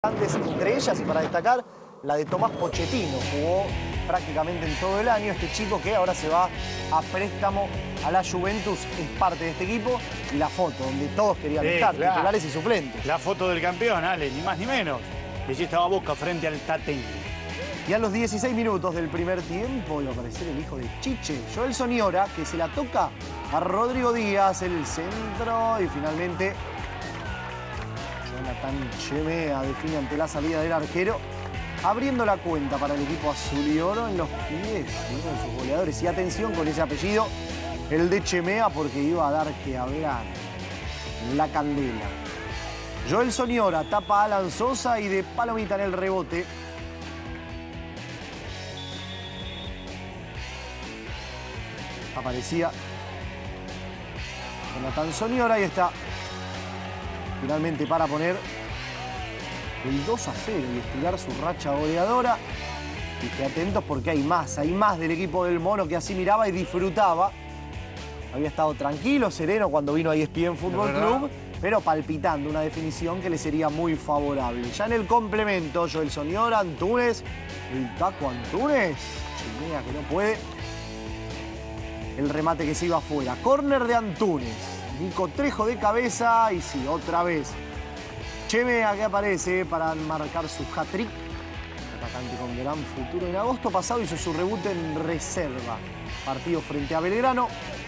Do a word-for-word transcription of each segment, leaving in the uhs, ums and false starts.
Grandes, entre ellas y para destacar la de Tomás Pochettino, jugó prácticamente en todo el año. Este chico que ahora se va a préstamo a la Juventus es parte de este equipo. Y la foto donde todos querían Sí, estar, claro. titulares y suplentes. La foto del campeón, Ale, ni más ni menos. Y allí estaba Boca frente al Tatengue. Y a los dieciséis minutos del primer tiempo iba a aparecer el hijo de Chiche, Joel Soniora, que se la toca a Rodrigo Díaz, el centro, y finalmente Jonathan Chemea define ante la salida del arquero, abriendo la cuenta para el equipo azul y oro en los pies de uno de sus goleadores. Y atención con ese apellido, el de Chemea, porque iba a dar que hablar la candela. Joel Soniora tapa a Alan Sosa y de palomita en el rebote. Aparecía Jonathan Soniora y está finalmente para poner el dos a cero y estirar su racha goleadora. Y que atentos porque hay más, hay más del equipo del Mono que así miraba y disfrutaba. Había estado tranquilo, sereno cuando vino a E S P N Fútbol Club, pero palpitando una definición que le sería muy favorable. Ya en el complemento, Joel Soniora, Antunes, el taco Antunes, Chimea que no puede. El remate que se iba afuera. Córner de Antunes. Nico Trejo de cabeza. Y sí, otra vez. Chemea que aparece para marcar su hat-trick. Atacante con gran futuro. En agosto pasado hizo su debut en reserva. Partido frente a Belgrano.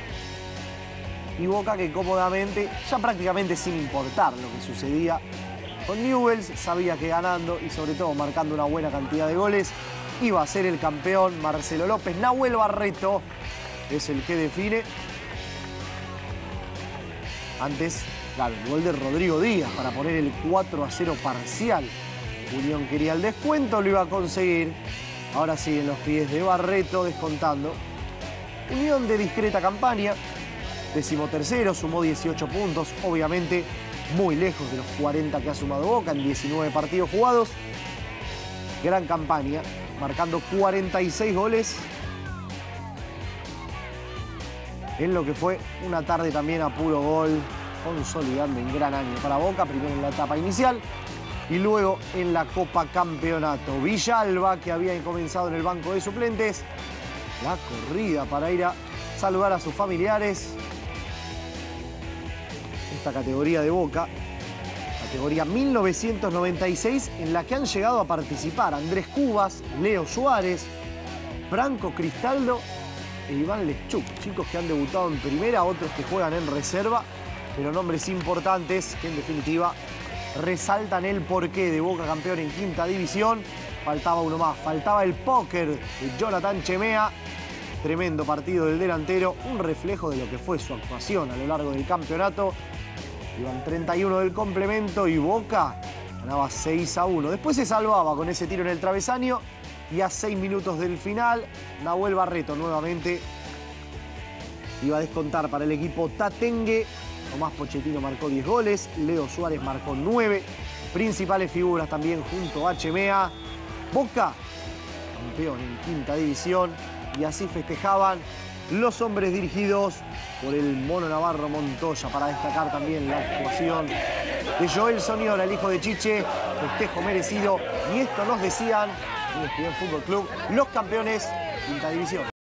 Y Boca que cómodamente, ya prácticamente sin importar lo que sucedía con Newell's, sabía que ganando y sobre todo marcando una buena cantidad de goles, iba a ser el campeón. Marcelo López. Nahuel Barreto es el que define. Antes, claro, el gol de Rodrigo Díaz para poner el cuatro a cero parcial. Unión quería el descuento, lo iba a conseguir. Ahora sí, en los pies de Barreto, descontando. Unión de discreta campaña. Decimotercero, sumó dieciocho puntos. Obviamente, muy lejos de los cuarenta que ha sumado Boca en diecinueve partidos jugados. Gran campaña, marcando cuarenta y seis goles. En lo que fue una tarde también a puro gol, consolidando un gran año para Boca, primero en la etapa inicial y luego en la Copa Campeonato. Villalba, que había comenzado en el banco de suplentes, la corrida para ir a saludar a sus familiares. Esta categoría de Boca, categoría mil novecientos noventa y seis, en la que han llegado a participar Andrés Cubas, Leo Suárez, Franco Cristaldo e Iván Leschuk, chicos que han debutado en primera, otros que juegan en reserva, pero nombres importantes que en definitiva resaltan el porqué de Boca campeón en quinta división. Faltaba uno más, faltaba el póker de Jonathan Chemea. Tremendo partido del delantero, un reflejo de lo que fue su actuación a lo largo del campeonato. Iban treinta y uno del complemento y Boca ganaba seis a uno. Después se salvaba con ese tiro en el travesaño. Y a seis minutos del final, Nahuel Barreto nuevamente iba a descontar para el equipo Tatengue. Tomás Pochettino marcó diez goles, Leo Suárez marcó nueve. Principales figuras también junto a Chemea. Boca, campeón en quinta división. Y así festejaban los hombres dirigidos por el Mono Navarro Montoya. Para destacar también la actuación de Joel Soniora, el hijo de Chiche. Festejo merecido. Y esto nos decían E S P N Fútbol Club, los campeones quinta división.